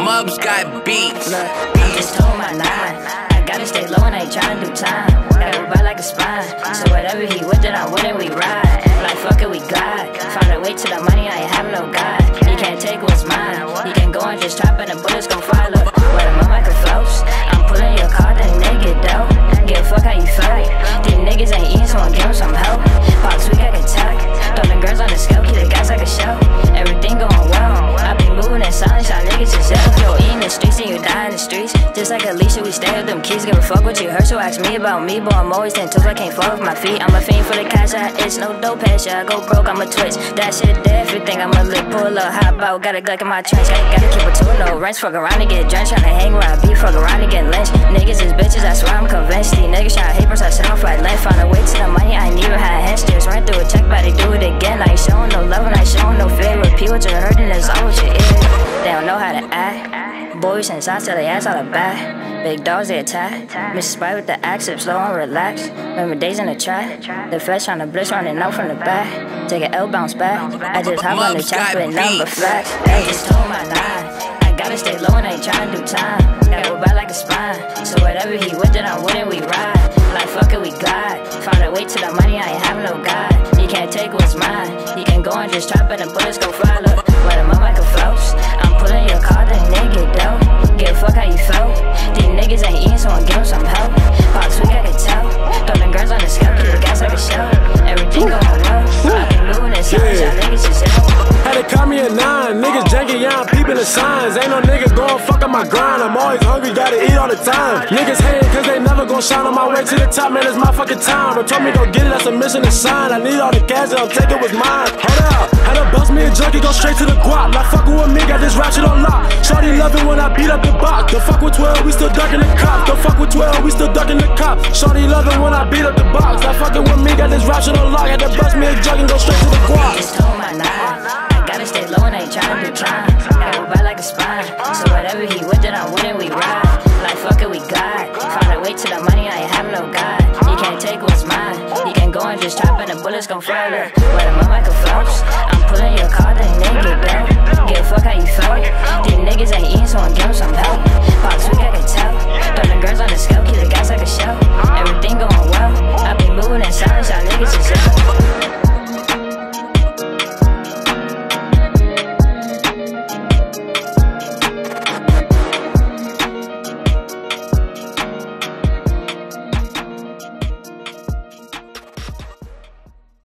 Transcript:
Mubs got beats. Look, I'm just told my nine. I gotta stay low and I ain't tryna do time. Gotta go by like a spine. So whatever he with, then I with it, we ride. Like fuck it, we God. Found a way to the money, I ain't have no God. He can't take what's mine. He can go and just chop and the bullets gon' fly. Look, where the motherfucker floats. I'm pulling your car, then nigga dope. Give a fuck how you felt. These niggas ain't eating, so I'll give them some help. Box week, I can tell. Throw the girls on the scale, keep the guys like a show. Everything going well. I be moving in silence, y'all niggas just yell. Yo, eating the streets and you die in the streets. Just like Alicia, we stay with them keys. Give a fuck what you heard, so ask me about me. Boy, I'm always 10 toes, I can't fall off my feet. I'm a fiend for the cash, I itch, no dope pass. Yeah, I go broke, I'm a twitch. That shit dead, everything, I'm a lick, pull up, hop out. Got a Glock in my trench, gotta keep it to no wrench. Fuck around and get drenched, tryna hang where I be. Fuck around and get lynched. Niggas is bitches, I swear I'm convinced. These niggas tryna hate, I sit off like length. Found a way to the money, I ain't even had hints. Just ran through a check, but they do it again. I ain't showing no love and I ain't showing no fear. Repeat what you heard and that's all what you is. They don't know how to act. Boys and shots till they ass out of back. Big dogs they attack. Mrs. Spy with the accent, slow and relax. Remember days in the track. The flesh on the bliss running out from the back. Take an L, bounce back. I just hop on the track with number flags. I just told my nine. I gotta stay low and I ain't tryna do time. Gotta go by like a spine. So whatever he with, then I'm with it, we ride. Like fuck it, we God. Found a way to the money, I ain't have no God. He can't take what's mine. He can go and just chop it and bullets go fly. Look, where the motherfucker floats. I'm pulling your car, then nigga dope. Give a fuck how you felt. These niggas ain't eating, so I'll give them some help. Box week, I can tell. Throw the girls on the scale, keep the gas like a show. Everything going well. I be moving in silence, y'all niggas just yell. Had to call me a 9, niggas janky, yeah, I'm peeping the signs. Ain't no niggas gon' fuck up my grind. I'm always hungry, gotta eat all the time. Niggas hating cause they never gon' shine. On my way to the top, man, it's my fucking time. But told me go get it, that's a mission to sign. I need all the cash that I'm taking was mine. Hold up, had to bust me a junkie, go straight to the guap. Like fucking with me, got this rap shit on lock. Shorty love it when I beat up the box. Don't fuck with 12, we still ducking the cops. Don't fuck with 12, we still ducking the cops. Shorty love it when I beat up the box. Like fucking with me, got this rap shit on lock. Had to bust me a junkie, go straight to the guap. Just told my nine. Gotta stay low and I ain't tryna do time. Gotta go by like a spine. So whatever he with, then I'm with it, we ride. Like fuck it, we God. Found a way to the money, I ain't have no God. He can't take what's mine. He can go and just chop and the bullets gon' fly. Look, where the motherfucker floats. I'm pulling your car, then nigga dope. Give a fuck how you felt. These niggas ain't eating, so I'll give them some help. Box week, I can tell. Throw the girls on the scale, keep the guys like a show. Everything going well. I be moving in silence, y'all niggas just yell.